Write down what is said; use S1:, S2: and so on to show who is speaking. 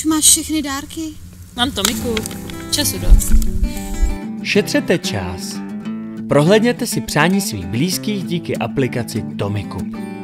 S1: máš všechny dárky?
S2: Mám Tomiku. Času dost.
S3: Šetřete čas. Prohlédněte si přání svých blízkých díky aplikaci Tomikup.